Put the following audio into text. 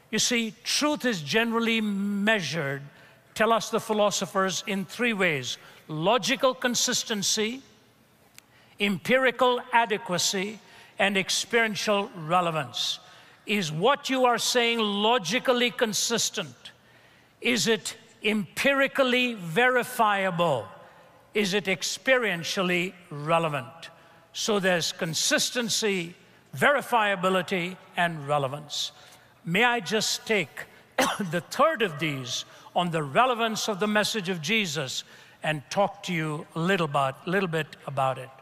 You see, truth is generally measured, tell us the philosophers, in three ways: logical consistency, empirical adequacy, and experiential relevance. Is what you are saying logically consistent? Is it empirically verifiable? Is it experientially relevant? So there's consistency, verifiability, and relevance. May I just take the third of these on the relevance of the message of Jesus and talk to you a little bit about it.